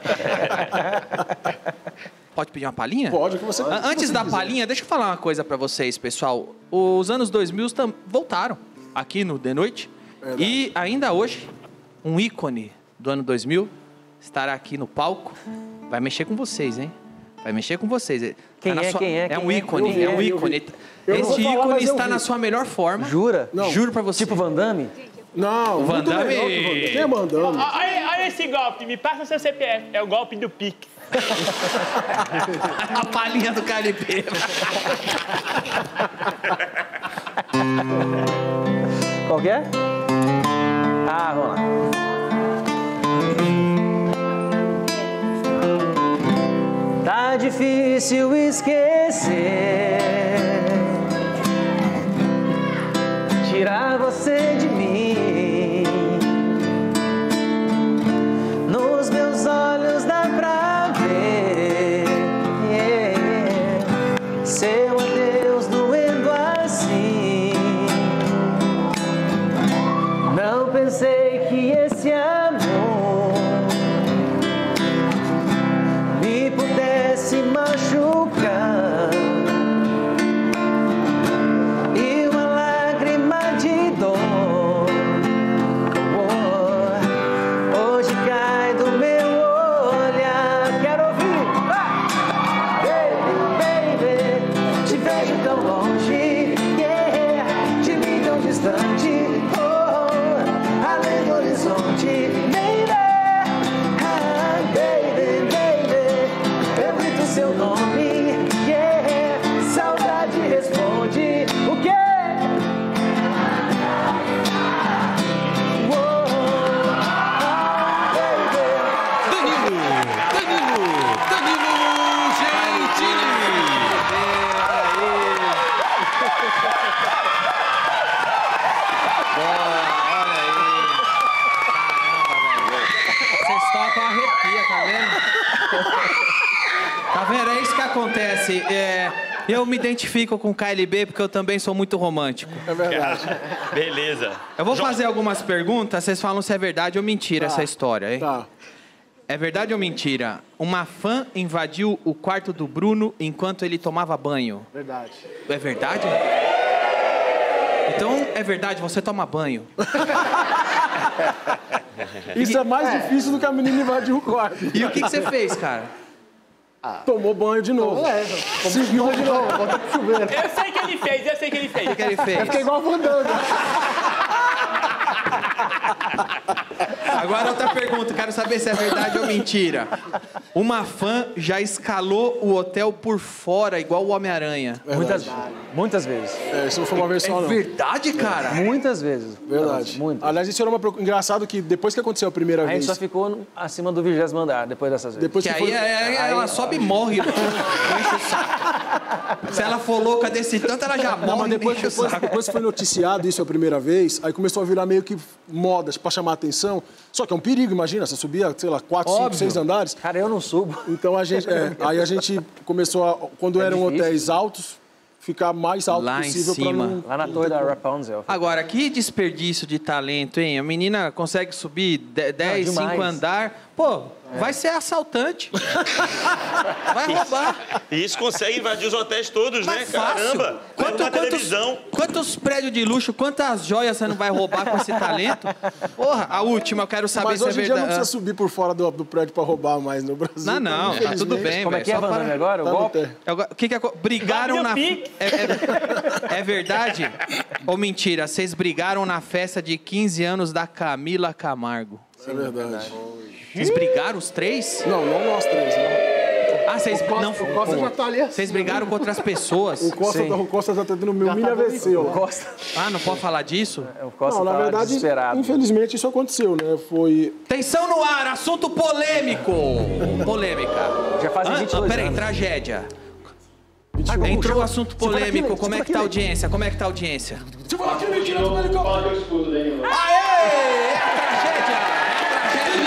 Pode pedir uma palhinha? Pode, o que você An- Antes você da quiser. palhinha, deixa eu falar uma coisa pra vocês, pessoal. Os anos dois mil tam- voltaram aqui no The Noite. E ainda hoje, um ícone do ano dois mil estará aqui no palco. Vai mexer com vocês, hein? Vai mexer com vocês. Quem Tá na é, sua- quem é, É quem um é? ícone, Eu vi, é um eu vi. ícone. Eu não vou Este falar, ícone mas eu está vi. na sua melhor forma. Jura? Não. Juro pra você. Tipo Van Damme? Não, Van muito Damme- melhor que o Van Damme. Quem é Van Damme? Olha, olha esse golpe, me passa seu C P F. É o golpe do Pix. A palhinha do K L B. Qual que é? Ah, vamos lá. Tá difícil esquecer, tirar você de mim. Nos meus olhos dá pra ver, yeah, seu adeus doendo assim. Não pensei que esse amor me pudesse machucar. E uma lágrima de dor, oh, hoje cai do meu olhar. Quero ouvir! Ah! Baby, baby, te vejo tão longe, yeah, de mim tão distante, oh, além do horizonte, baby, ah, baby, baby, eu grito seu nome, yeah, saudade responde, o quê? Oh, ah, baby. Danilo, Danilo, Danilo Gentili. Olha aí. Caramba, velho. Vocês tocam arrepia, tá vendo? Tá vendo? É isso que acontece. É, eu me identifico com o K L B porque eu também sou muito romântico. É verdade. Beleza. Eu vou fazer algumas perguntas, vocês falam se é verdade ou mentira essa história, hein? Tá. É verdade ou mentira? Uma fã invadiu o quarto do Bruno enquanto ele tomava banho. Verdade. É verdade? Então, é verdade, você toma banho. Isso é mais é. difícil do que a menina invadir o quarto. E o que, que você fez, cara? Ah. Tomou banho de novo. É, tomou de novo, volta pro chuveiro. Eu sei que ele fez, eu sei que ele fez. O que ele fez? É porque é igual a Vandanga. Agora outra pergunta, quero saber se é verdade ou mentira. Uma fã já escalou o hotel por fora, igual o Homem-Aranha. Muitas, muitas vezes. É, isso não foi uma vez só, é não. verdade, cara? Muitas vezes. Verdade. Muitas. Aliás, isso era uma... engraçado que depois que aconteceu a primeira A vez... gente só ficou acima do vigésimo andar, depois dessas vezes. Depois que, que aí, foi... é, aí ela sobe e morre. Não enche o saco. Se ela for louca desse tanto, ela já morre. Não, mas depois, depois, depois que foi noticiado isso a primeira vez, aí começou a virar meio que modas pra chamar a atenção. Só que é um perigo, imagina, você subia, sei lá, quatro, cinco, seis andares. Cara, eu não subo. Então a gente, é, aí a gente começou a, quando É eram difícil. hotéis altos, ficar mais alto Lá possível em cima. pra não... Lá na torre da Rapunzel. Agora, que desperdício de talento, hein? A menina consegue subir dez, cinco andar. Pô, é. vai ser assaltante. Vai roubar. E isso consegue invadir os hotéis todos, Mas né? fácil. Caramba! Quanto, uma quantos, televisão. quantos prédios de luxo, quantas joias você não vai roubar com esse talento? Porra, a última, eu quero saber Mas se é hoje em verdade. dia não precisa subir por fora do, do prédio pra roubar mais no Brasil. Não, não, tá tudo bem, Como é que é, velho. Vandame, agora? Tá O golpe? O que que é... Brigaram na... É, é, é verdade? Ou mentira? Vocês brigaram na festa de quinze anos da Camila Camargo. Isso é verdade. Vocês brigaram os três? Não, não nós três, né? Ah, vocês não... O Costa já tá ali assim. Vocês brigaram com outras pessoas? O Costa, o Costa já tá tendo meu mini A V C, ó. Costa. Ah, não pode falar disso? O Costa Não, na tá verdade, desesperado. infelizmente isso aconteceu, né? Foi... Tensão no ar, assunto polêmico. Polêmica. Já fazem Ah, vinte e dois peraí, anos. tragédia. Ai, Entrou o assunto Tipo polêmico, daquele, como é tipo que tá a daquele. audiência? Como é que tá a audiência? Tipo aquele tira do Fala helicóptero. teu escudo, Danilo. Aê! É a tragédia! É a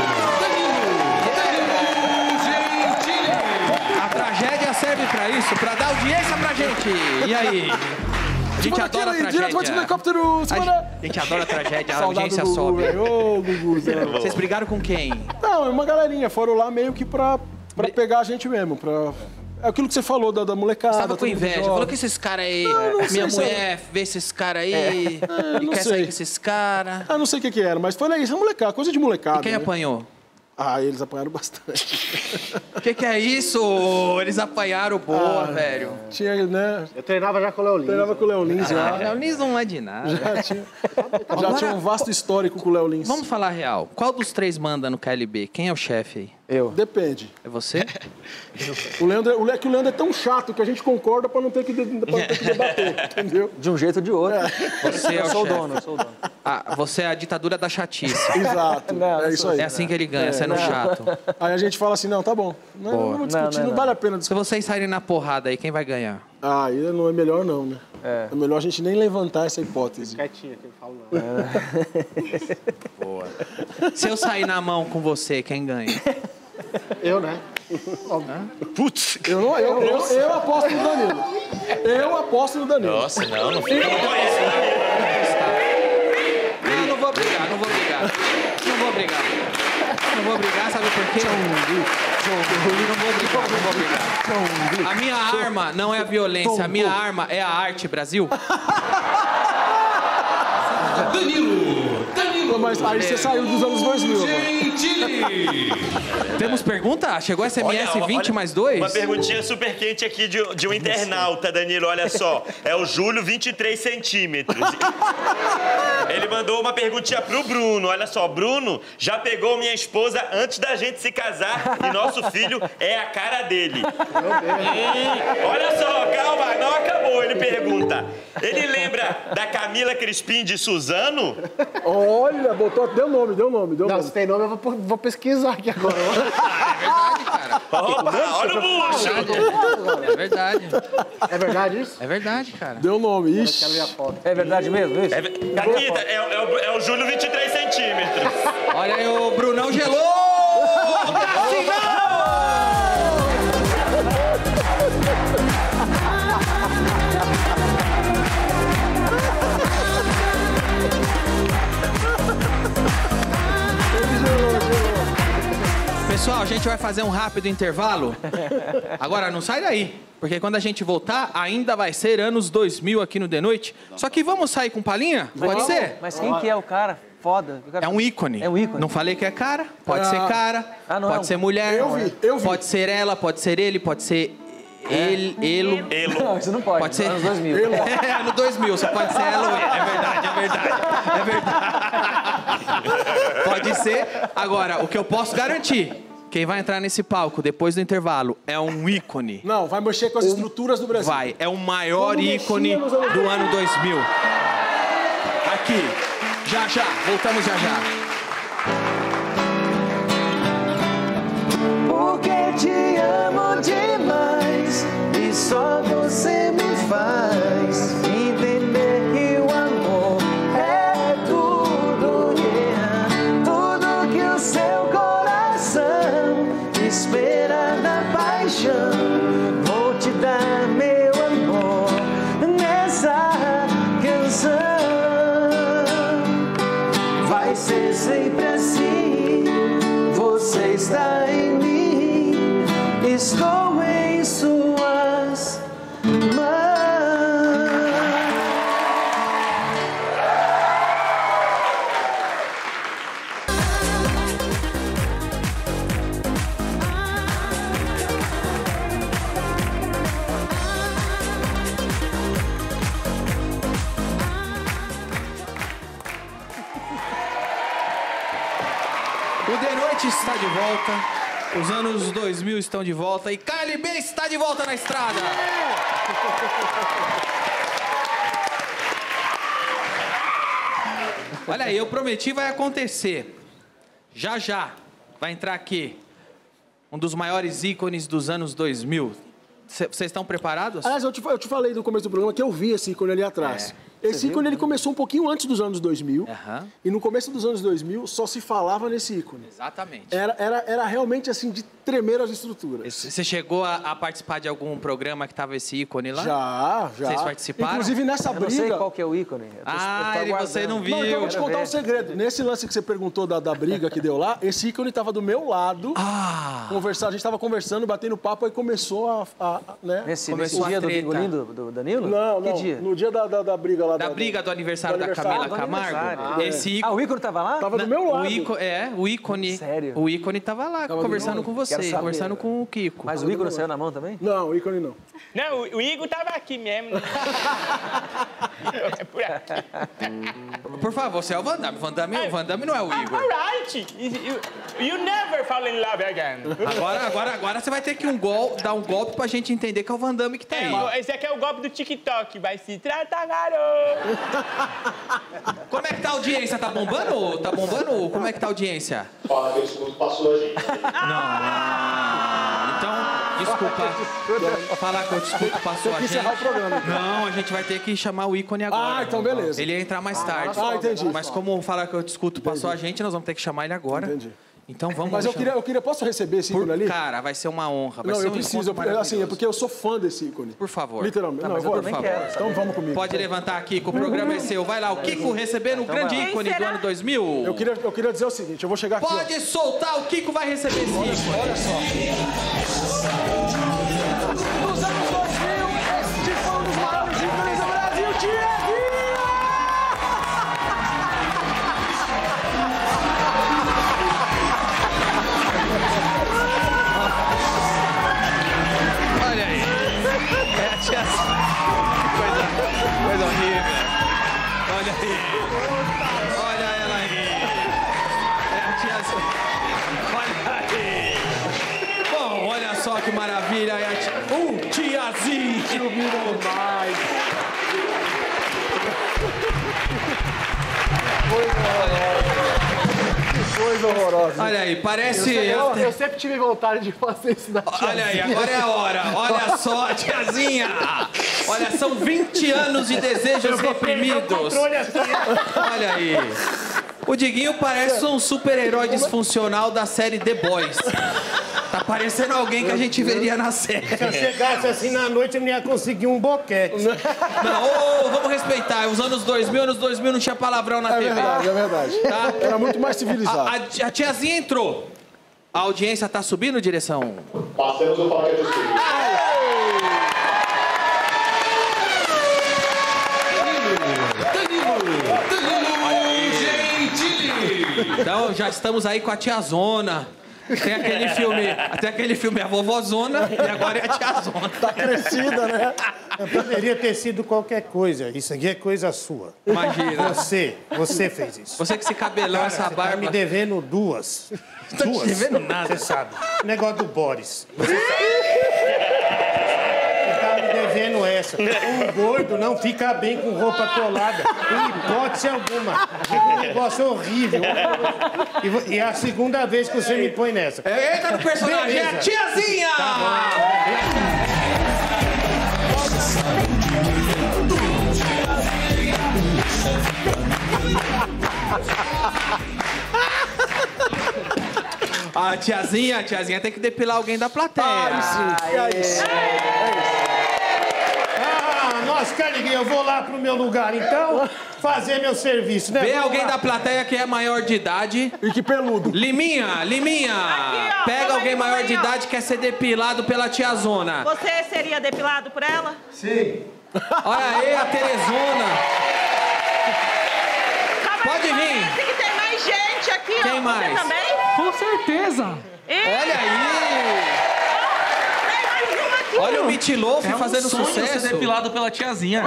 tragédia! A tragédia serve pra isso, pra dar audiência pra gente. E aí? A gente adora a Direto do tragédia. helicóptero, A semana... gente adora a tragédia, a Saudade audiência do Gugu, sobe. velho. Ô, Gugu, Zé. Vocês brigaram com quem? Não, é uma galerinha. Foram lá meio que pra, pra pegar a gente mesmo. Pra... É aquilo que você falou da, da molecada. Você tava com todo mundo inveja. jovem. Falou que esses caras aí. Não, não sei minha se mulher vê esses caras aí É, e não quer sei. sair com esses caras. Ah, não sei o que que era, mas foi isso, é molecada, coisa de molecada. E quem né? apanhou? Ah, eles apanharam bastante. O que, que é isso? Eles apanharam boa, Ah, velho. Tinha, né? Eu treinava já com o Léo Lins. Treinava com o Léo Lins já. Ah, Léo Lins não é de nada. Já tinha, já Agora- tinha um vasto histórico com o Léo Lins. Vamos falar real. Qual dos três manda no K L B? Quem é o chefe aí? Eu. Depende. É você? O Leandro, o Le- que o Leandro é tão chato que a gente concorda pra não ter que, de- pra não ter que debater, entendeu? De um jeito ou de outro. Você é Eu o sou o chefe. dono, eu sou o dono. Ah, você é a ditadura da chatice. Exato. Não, é eu isso sou- aí. É assim que ele ganha, sendo chato. Aí a gente fala assim, não, tá bom. Não, Boa. não vamos discutir, Não, não, não, não. vale a pena Se discutir. vocês saírem na porrada aí, quem vai ganhar? Ah, aí não é melhor não, né? É. É melhor a gente nem levantar essa hipótese. Quietinho que ele fala não. Boa. Se eu sair na mão com você, quem ganha? Eu, né? Putz, eu, não, eu, eu, eu aposto no Danilo. Eu aposto no Danilo. Nossa, não, não fica. Não, não vou brigar, não vou brigar. Não vou brigar. Não vou brigar, sabe por quê? Não vou brigar, não vou brigar. A minha arma não é a violência, a minha arma é a arte, Brasil. Danilo! Danilo! Mas aí você saiu dos anos dois mil. agora. Gentili! Temos pergunta? Chegou S M S Olha, vinte olha, mais dois? Uma perguntinha super quente aqui de, de um internauta, Danilo, olha só. É o Júlio, vinte e três centímetros. Ele mandou uma perguntinha pro Bruno. Olha só, Bruno já pegou minha esposa antes da gente se casar e nosso filho é a cara dele. Hum, olha só, calma, não acabou. Ele pergunta, ele lembra da Camila Crispim de Suzano? Olha, botou, deu nome, deu nome, deu Não, nome. se tem nome, eu vou, vou pesquisar aqui agora. Opa, olha o bucho. É verdade. É verdade isso? É verdade, cara. Deu nome, ixi. Quero ver a foto. É verdade mesmo isso? É, aqui, tá, é, é o, é o Júlio, vinte e três centímetros. Olha aí, o Brunão gelou! Pessoal, a gente gente vai fazer um rápido intervalo. Agora, não sai daí, porque quando a gente voltar, ainda vai ser anos dois mil aqui no The Noite. Só que vamos sair com palhinha? Mas Pode quem- ser? Mas quem que é o cara? Foda. O cara- É um ícone. É um ícone. Não falei que é cara? Pode Ah. ser cara, Ah, não pode é um- ser mulher. Eu vi, eu vi. Pode ser ela, pode ser ele, pode ser ele, elo. Não, isso não pode. Pode ser? Anos dois mil. É, no dois mil, só pode ser ela ou ele. É verdade, é verdade. É verdade. Pode ser. Agora, o que eu posso garantir, quem vai entrar nesse palco depois do intervalo é um ícone. Não, vai mexer com as estruturas do Brasil. Vai, é o maior Como ícone mexia nos anos do ano dois mil. Aqui, já já, voltamos já já. Porque te amo demais e só você me faz entender que o amor é tudo, yeah. Tudo que o seu coração espera da paixão. Vou te dar meu amor nessa canção. Vai ser sempre assim. Você está em mim, estou em suas mãos. O The Noite está de volta, os anos dois mil estão de volta e K L B está de volta na estrada. Olha aí, eu prometi, vai acontecer. Já já vai entrar aqui um dos maiores ícones dos anos dois mil. Vocês estão preparados? Aliás, eu te, eu te falei no começo do programa que eu vi esse ícone ali atrás. É. Esse ícone ele começou um pouquinho antes dos anos dois mil. Aham. E no começo dos anos dois mil só se falava nesse ícone. Exatamente. Era, era, era realmente assim de tremer as estruturas. Você chegou a, a participar de algum programa que tava esse ícone lá? Já, já. Vocês participaram? Inclusive nessa Eu não briga. sei qual que é o ícone. Eu tô- Ah, eu tô ele- você aguardando. não viu. Não, então eu vou te Quero contar ver. um segredo. Nesse lance que você perguntou da, da briga que deu lá, esse ícone tava do meu lado. Ah! Conversar, a gente tava conversando, batendo papo, aí começou a. a- a- né? Nesse, Começou nesse dia a do treta. bingolim do, do Danilo? Não, Que não. dia? No dia da, da, da briga lá. Da briga do aniversário do da aniversário. Camila Ah, do Camargo. aniversário. Esse Ah, ícone. o ícone tava lá? Tava do Na- meu lado. O ícone, é, o ícone. Sério? O ícone tava lá, Tava do conversando meu com Quero você, saber. conversando com o Kiko. Mas o ícone saiu na mão também? Não, o ícone não. Não, o, o Igor tava aqui mesmo. É por aqui. Por favor, você é o Van Damme. Van Damme, o Van Damme não é o Igor. Alright. You, you, you never fall in love again. Agora, agora, agora você vai ter que um gol, dar um golpe pra gente entender que é o Van Damme que tá aí. É, esse aqui é o golpe do TikTok. Vai se tratar, garoto. Como é que tá a audiência? Tá bombando? Tá bombando? Como é que tá a audiência? Fala que o escudo passou a gente. Então, desculpa. Falar que eu desculpo, passou a Tem que gente. encerrar o programa. Não, a gente vai ter que chamar o ícone agora. Ah, então beleza. Ele ia entrar mais tarde. Ah, entendi. Mas como falar que eu discuto passou a gente, nós vamos ter que chamar ele agora. Entendi. Então vamos Mas eu chamar. queria, eu queria, posso receber esse ícone ali? Cara, vai ser uma honra. Vai Não, ser eu um preciso. encontro Eu, assim, é maravilhoso. porque eu sou fã desse ícone. Por favor. Literalmente. Tá, não, mas eu eu vou. também por favor. quero. Então vamos comigo. Pode levantar aqui, que o programa é seu. Vai lá, o Kiko recebendo o grande vai lá. ícone do ano dois mil. Eu queria, eu queria dizer o seguinte, eu vou chegar aqui. ó. Pode soltar, o Kiko vai receber esse ícone. Olha só. Nos anos dois mil, este foi um dos maiores ícones do Brasil, Dieguinho! Olha aí. É a tia... Coisa, coisa horrível. Olha aí. Olha ela aí. É a tia... Olha aí. Bom, olha só que maravilha. É a tia... Uh, tiazinho. Subiram demais. Que coisa horrorosa. Olha aí, parece... Eu, eu sempre tive vontade de fazer isso da tia. Olha aí, agora é a hora. Olha só, tiazinha. Olha, são vinte anos de desejos reprimidos. Olha aí. O Diguinho parece um super-herói disfuncional da série The Boys. Tá parecendo alguém que a gente veria na série. Se eu chegasse assim na noite, eu não ia conseguir um boquete. Não, ô, vamos respeitar. Os anos dois mil, anos dois mil não tinha palavrão na É T V. verdade, é verdade. Tá? Era muito mais civilizado. A, a- a tiazinha entrou. A audiência tá subindo, direção? Passamos o pacote de escudo. Então, já estamos aí com a tiazona. Tem aquele filme, tem aquele filme A Vovozona e agora é a tiazona. Tá crescida, né? Poderia ter sido qualquer coisa. Isso aqui é coisa sua. Imagina. Você, você fez isso. Você que se cabelão, Cara, essa você barba. tá me devendo duas. Tá te duas. devendo nada. Você sabe. O negócio do Boris. Você sabe. Você tá me devendo essa. Um gordo não fica bem com roupa colada. Em hipótese alguma. Fica um negócio horrível. E, vo- e é a segunda vez que você me põe nessa. É, entra no personagem, é a Beleza. tiazinha! A tiazinha, a tiazinha tem que depilar alguém da plateia. É isso. Ah, nossa, Carlinhos, eu vou lá pro meu lugar, então, fazer meu serviço, né? Vê Vamos alguém lá. da plateia que é maior de idade. E que peludo. Liminha, Liminha. Aqui, ó, Pega vamos alguém aí, maior vamos de aí, ó. idade que quer ser depilado pela tiazona. Você seria depilado por ela? Sim. Olha aí a Teresona. Calma Pode aí, vir. parece que tem mais gente aqui, ó. Quem mais? Você também? Com certeza. Olha aí. Tem mais uma aqui. Olha o Meatloaf É um fazendo sonho sucesso. ser depilado pela tiazinha.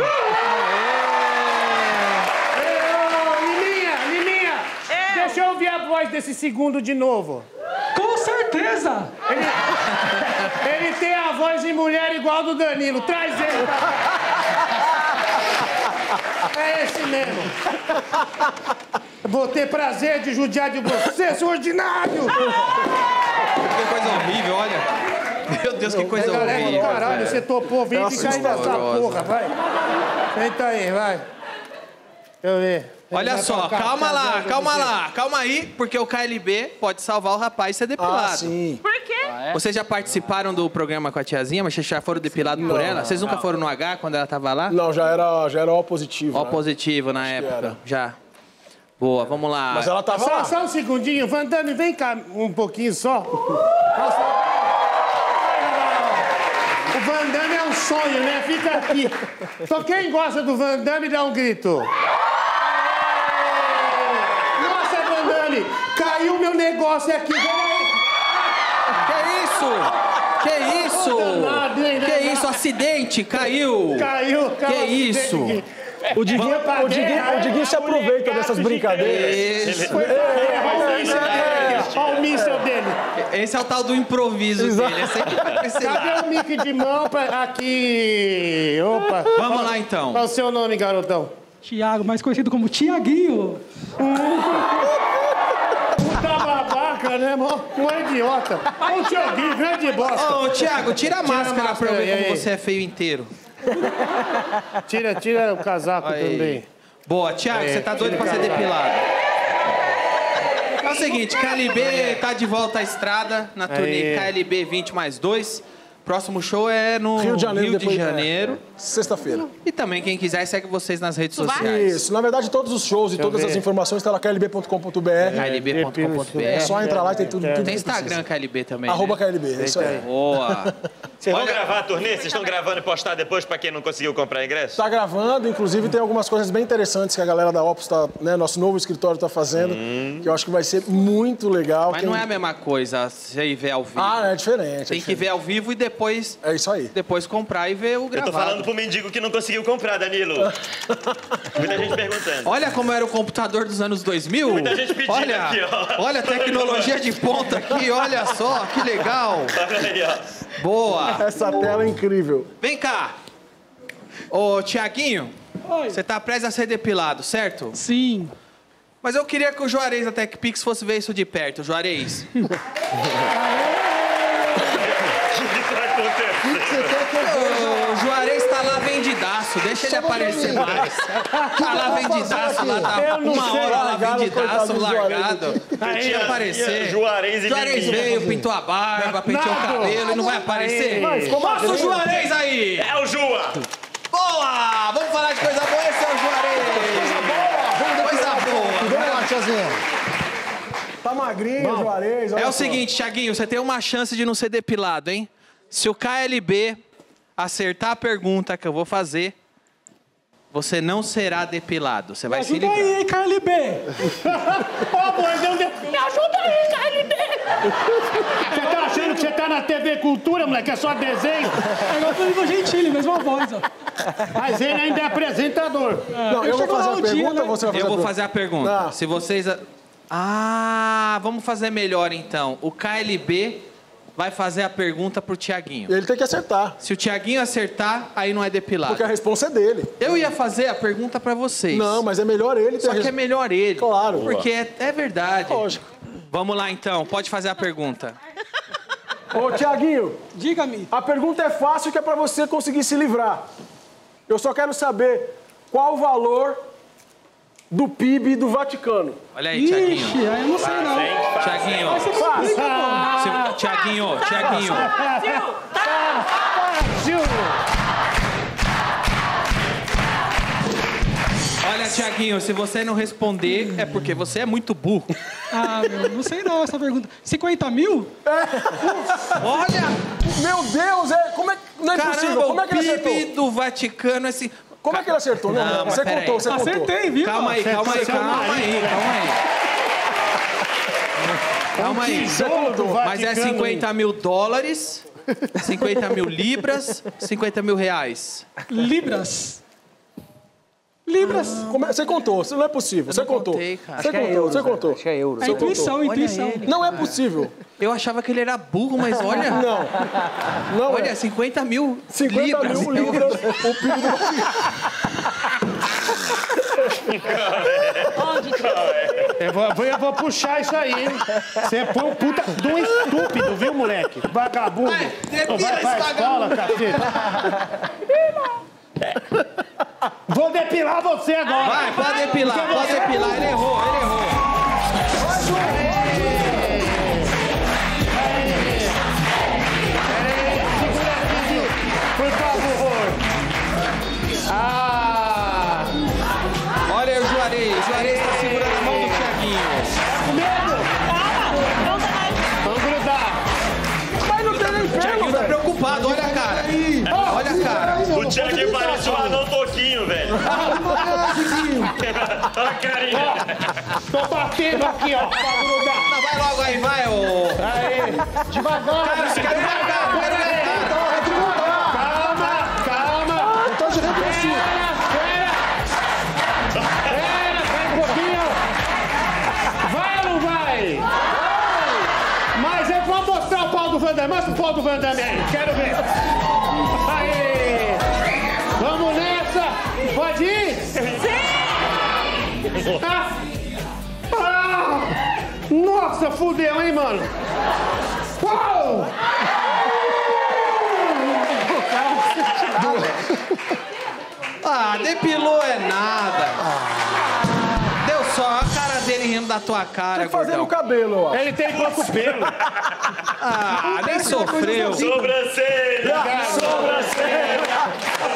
Ô, Liminha, Liminha, Eu. deixa eu ouvir a voz desse segundo de novo. Com certeza. Ele, ele tem a voz de mulher igual do Danilo. Traz ele pra cá. É esse mesmo. Vou ter prazer de judiar de você, seu ordinário. Que coisa horrível, olha. Meu Deus, que coisa Galera, horrível. caralho, velho. você topou, vem Nossa, ficar aí nessa horrorosa. porra, vai. Senta aí, vai. Deixa eu ver. Olha Vai só, pra cá, calma lá, casando calma você. lá, calma aí, porque o K L B pode salvar o rapaz e ser depilado. Ah, sim. Por quê? Vocês já participaram do programa com a tiazinha, mas vocês já foram depilados por ela? Vocês nunca foram no H quando ela tava lá? Não, já era, já era O positivo. Ó né? positivo na época, era. já. Boa, vamos lá. Mas ela tava Só, lá. só um segundinho, Van Damme, vem cá um pouquinho só. O Van Damme é um sonho, né? Fica aqui. Só quem gosta do Van Damme dá um grito. Nossa, Van Damme, caiu meu negócio aqui. Que isso? Que isso? Danado, hein, Que danado. isso? Acidente, caiu. Caiu, Que caiu. isso? O Diguinho, o Diguinho, o Diguinho se aproveita dessas brincadeiras. Isso. Olha o míssil dele, olha o míssil dele. Esse é o tal do improviso Exato. dele. É sempre pra esse lado. Cadê o mic de mão pra... Aqui. Opa. Vamos lá, então. Qual é o seu nome, garotão? Tiago, mais conhecido como Tiaguinho. Puta babaca, né, irmão? Um idiota. Um Tiaguinho, grande bosta. Ô, Thiago, tira a máscara pra eu ver e como aí? você é feio inteiro. Tira, tira o casaco Aí. também. Boa, Thiago, Aí, você tá doido tira pra o ser casaco. depilado. É o seguinte, K L B tá de volta à estrada na turnê Aí. K L B vinte mais dois. Próximo show é no Rio de Janeiro, Rio de depois, Janeiro. é, Sexta-feira. E também, quem quiser, segue vocês nas redes sociais. Isso. Na verdade, todos os shows e Deixa eu todas ver. as informações estão lá K L B ponto com ponto B R. K L B ponto com ponto B R. É só entrar lá e tem tudo. tudo Tem que Instagram precisa. K L B também, Arroba né? K L B, é isso aí. Boa. Vocês vão gravar a turnê? Vocês estão gravando e postar depois pra quem não conseguiu comprar ingresso? Tá gravando, inclusive tem algumas coisas bem interessantes que a galera da Opus, tá, né, nosso novo escritório tá fazendo, que eu acho que vai ser muito legal. Mas Quem- não é a mesma coisa você ir ver ao vivo. Ah, é diferente. Tem é que ver ao vivo e depois... É isso aí. Depois comprar e ver o Eu gravado. tô falando pro mendigo que não conseguiu comprar, Danilo. Muita gente perguntando. Olha como era o computador dos anos dois mil. Muita gente pedindo olha, aqui, ó. Olha a tecnologia de ponta aqui, olha só, que legal. Olha aí, ó. Boa. Essa tela é incrível. Vem cá. Ô, Tiaguinho, você tá prestes a ser depilado, certo? Sim. Mas eu queria que o Juarez da TechPix fosse ver isso de perto. Juarez. O Juarez tá lá vendidaço, deixa ele aparecer mais. Tá lá vendidaço, lá tá Eu não uma sei. hora lá Largaram, vendidaço, coitado do Juarez. largado. Deixa ele aparecer. Juarez e Juarez Liminha. veio, pintou a barba, penteou o Nada. cabelo e não vai aparecer? Vai, ficou Mostra o magrinho. Juarez aí! É o Jua! Boa! Vamos falar de coisa boa, esse é o Juarez! Coisa boa! Vamos lá, tiazinha. Tá magrinho, Juarez. É o seguinte, Thiaguinho, você tem uma chance de não ser depilado, hein? Se o K L B acertar a pergunta que eu vou fazer, você não será depilado. Você vai se livrar. Ajuda aí, K L B. Ó, bordão de... Me ajuda aí, K L B. Você tá achando que você tá na T V Cultura, moleque? É só desenho? É igual o Danilo Gentili, mesma voz, ó. Mas ele ainda é apresentador. Não, eu vou fazer a pergunta ou você vai fazer a pergunta? Eu vou fazer a pergunta. Se vocês... Ah, vamos fazer melhor então. O K L B vai fazer a pergunta pro Thiaguinho. Ele tem que acertar. Se o Thiaguinho acertar, aí não é depilado. Porque a resposta é dele. Eu ia fazer a pergunta pra vocês. Não, mas é melhor ele ter Só a que res- é melhor ele. Claro. Porque é, é verdade. Lógico. Vamos lá então, pode fazer a pergunta. Ô, Thiaguinho. Diga-me. A pergunta é fácil, que é pra você conseguir se livrar. Eu só quero saber qual o valor do P I B do Vaticano. Olha aí, Thiaguinho. Ixi, aí eu não sei não. Thiaguinho. Vai ser fácil. Se- Thiaguinho, Thiaguinho. Olha, Thiaguinho, se você não responder, é porque você é muito burro. Ah, meu, não sei não essa pergunta. cinquenta mil? Olha! Meu Deus, é, como é, não é Caramba, possível. Como é que ele o P I B acertou? do Vaticano é assim... Como é que ele acertou? Não, Não, mas você pera contou, aí. você contou. Acertei, viu? Calma aí, calma aí, calma aí, calma aí. Calma aí. Mas é cinquenta mil dólares, cinquenta mil libras, cinquenta mil reais. Libras. Libras. Como é- Você contou, isso não é possível. Você contou. contei, cara. Você Acho que é contou, euros, você né? contou. Acho que é euros. É Você intuição, contou. intuição. Não é possível. Eu achava que ele era burro, mas olha... Não. Não Olha, é. cinquenta mil cinquenta libras. mil libras, o P I B do Eu vou, eu vou- eu vou puxar isso aí, hein? Você foi um puta de um estúpido, viu, moleque? Vagabundo. Vai, depila Vai pra esse escola, vagabundo. cacete. Vou depilar você agora. Vai, pode depilar, Porque pode você- depilar. Ele errou, ele errou. Por favor. Ah! Olha aí o Juarez. O Juarez tá segurando a mão do Thiaguinho. Com medo? Vamos grudar. Mas não tem nem O pelo, Thiaguinho tá velho. preocupado, olha a cara. Olha a cara. O Thiaguinho parece um anão toquinho, velho. Olha a carinha. Tô batendo aqui, ó. Pra grudar. Não, vai logo aí, vai, ô. Aí. Devagar. Cara, esse cara vai cá, vai cá. Calma, calma. Não tá de regressivo. Espera, espera. Espera, vai um pouquinho. Vai ou não vai? Mas eu vou mostrar o pau do Van Damme. Mostra o pau do Van Damme aí. Quero ver. Aí. Vamos nessa. Pode ir? Sim. Ah. Ah. Nossa, fudeu, hein, mano? Uau! Ah, depilou é nada. Deu só a cara dele rindo da tua cara, Tem que fazer gordão. no cabelo, ó. Ele tem pouco pelo. Ah, nem sofreu. Sobrancelha. Sobrancelha.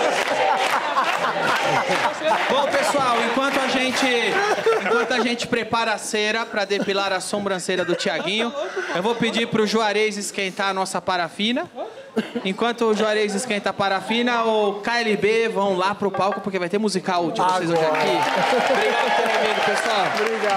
Bom, pessoal, enquanto a gente, enquanto a gente prepara a cera para depilar a sobrancelha do Thiaguinho, eu vou pedir pro Juarez esquentar a nossa parafina. Enquanto o Juarez esquenta a parafina, o K L B vão lá pro palco porque vai ter musical de vocês hoje aqui. Obrigado por terem vindo, pessoal. Obrigado.